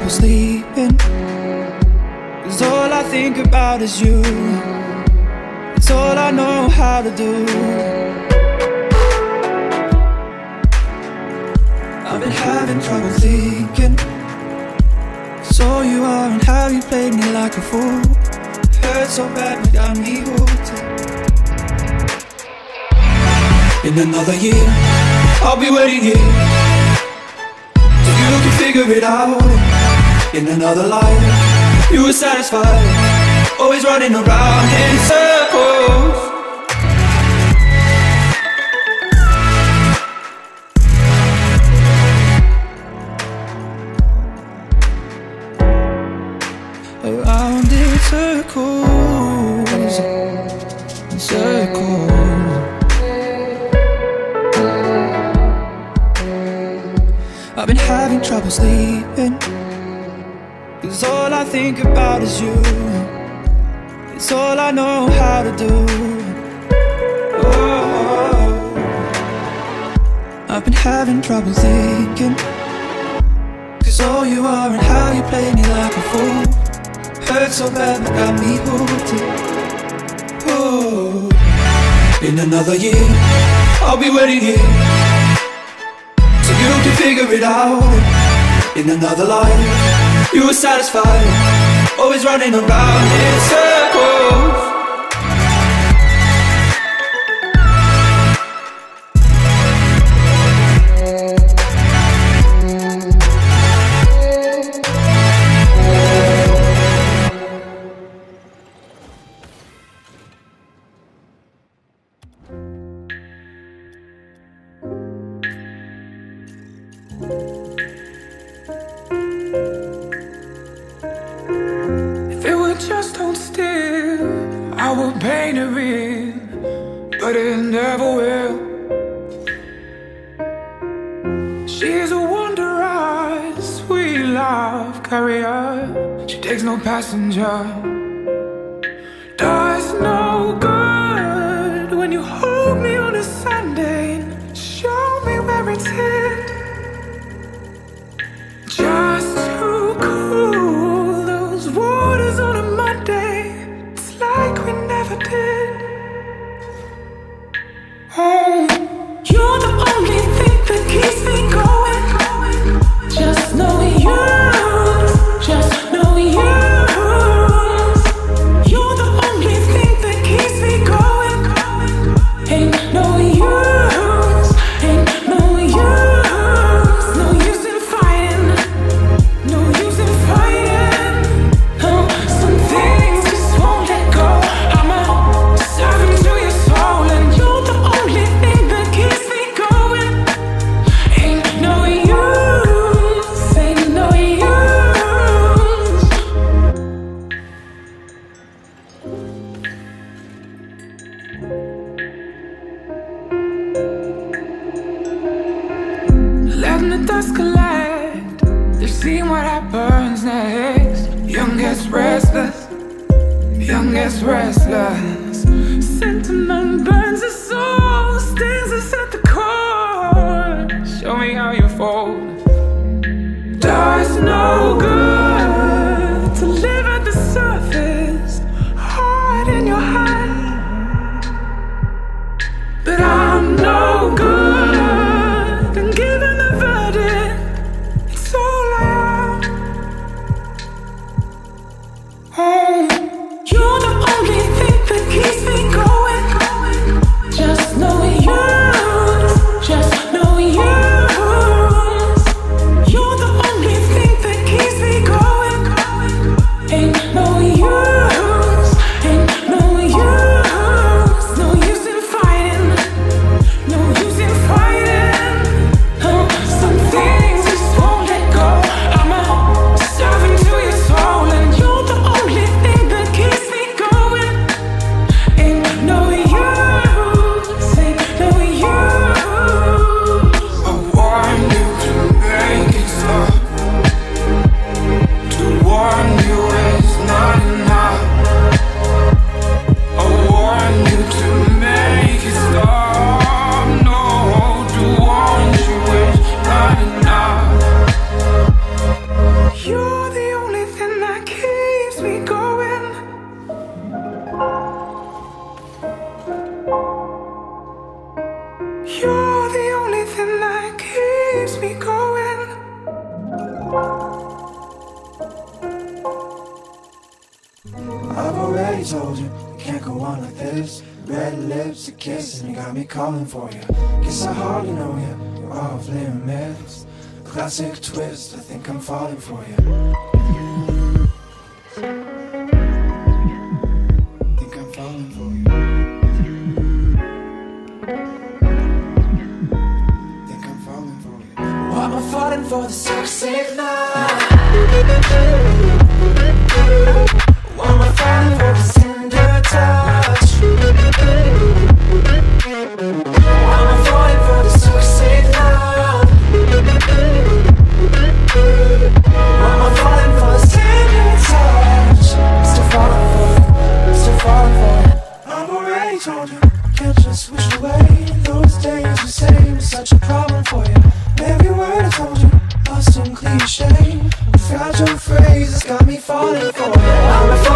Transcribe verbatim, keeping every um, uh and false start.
trouble sleeping, 'cause all I think about is you. It's all I know how to do. I've been having trouble thinking, 'cause all you are and how you played me like a fool. Hurt so bad, you got me hooked. In another year, I'll be waiting here till you can figure it out. In another life, you were satisfied, always running around in circles. Around in circles, in circles. I've been having trouble sleeping, 'cause all I think about is you. It's all I know how to do. Oh, I've been having trouble thinking, 'cause all you are and how you play me like a fool. Hurt so bad, but got me hooked. Oh, in another year, I'll be waiting here till you can figure it out. In another life, you were satisfied, always running around in circles. Just hold still, I will paint it real, but it never will. She's a wanderer, sweet love carrier. She takes no passenger. Does no good when you hold me on a Sunday and show me where it's hid. Just too cool, those waters on a Monday, it's like we never did. Oh, you're the only thing that keeps me going. Just know you, just know you. You're the only thing that keeps me going. Ain't no use, ain't no use, no use in fighting, no use in fighting. Oh, some things just won't let go. I'm a servant to your soul, and you're the only thing that keeps me going. Ain't no use, ain't no use. Letting the dust collect, they're seeing what happens next. Young gets restless, young gets restless. Sentiment burns his soul, stings us at the core. Show me how you fold. Does no good to live at the surface, heart in your hand. But I'm no good, and given the verdict, it's all I am. Oh, you're the only thing that keeps me going. Just know you, just know you. You're the only thing that keeps me going. Ain't no use, ain't no use, no use in fighting, already told you, it can't go on like this. Red lips, a kiss, and you got me calling for you. Guess I hardly know you, you're off limits. Classic twist, I think I'm falling for you. Think I'm falling for you. Think I'm falling for you. Why am I falling for the toxic night? Why am I falling for the tender touch? Why am I falling for the toxic night? Why am I falling for the tender touch? Still falling for you, still falling for you. I've already told you, can't just wish away those days you say was such a problem for you. Every word I told you, lost in cliche. A fragile phrase has got me falling for you. I'm